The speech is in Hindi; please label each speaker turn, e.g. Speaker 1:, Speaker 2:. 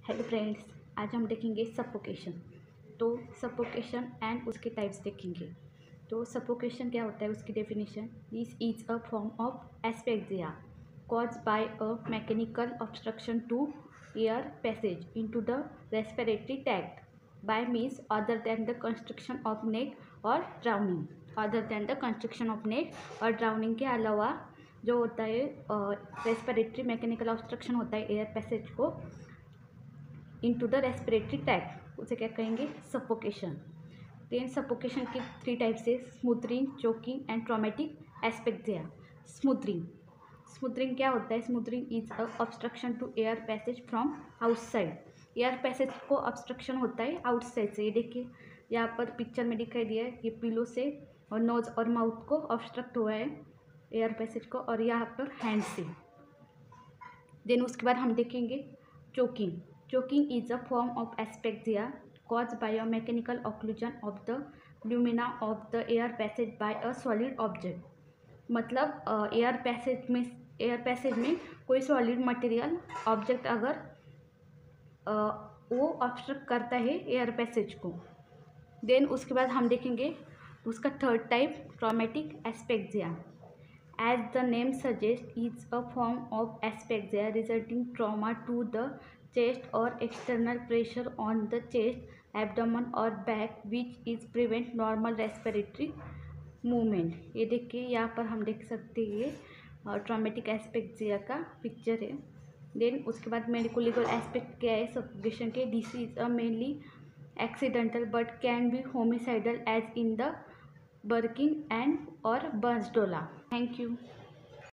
Speaker 1: हेलो फ्रेंड्स, आज हम देखेंगे सफोकेशन। तो सफोकेशन एंड उसके टाइप्स देखेंगे। तो सफोकेशन क्या होता है, उसकी definition. This is a form of asphyxia caused by a mechanical obstruction to air passage into the respiratory tract by means other than the construction of neck or drowning. Other than the construction of neck or drowning के अलावा जो होता है रेस्पिरेटरी मैकेनिकल ऑब्स्ट्रक्शन होता है एयर पैसेज को इनटू द रेस्पिरेटरी ट्रैक्ट, उसे क्या कहेंगे, सफोकेशन। देन सफोकेशन की 3 टाइप्स है, smothering, choking and traumatic asphyxia. Smothering smothering क्या होता है? Smothering is a obstruction to air passage from outside. Air passage को ऑब्स्ट्रक्शन होता है आउटसाइड से। ये देखिए, यहाँ पर पिक्चर में दिखाई दिया है, ये पिलो से और नोज और माउथ को ऑब्स्ट्रक्ट हुआ है एयर पैसेज को, और यहाँ पर हैंड से। देन उसके बाद हम देखेंगे choking. Choking is a form of asphyxia caused by a mechanical occlusion of the lumina of the air passage by a solid object। मतलब एयर पैसेज में कोई सॉलिड मटेरियल ऑब्जेक्ट अगर वो ऑब्स्ट्रक्ट करता है एयर पैसेज को। देन उसके बाद हम देखेंगे उसका third type, traumatic asphyxia. As the name suggests, is a form of asphyxia resulting trauma to the chest or external pressure on the chest, abdomen or back, which is prevent normal respiratory movement। ये देखिए, यहाँ पर हम देख सकते हैं ट्रॉमेटिक एस्फेक्सिया का पिक्चर है। देन उसके बाद मेडिको लीगल एस्पेक्ट क्या है सफोकेशन के। This is a mainly accidental but can be homicidal as in the burking and or बर्सडोला। Thank you.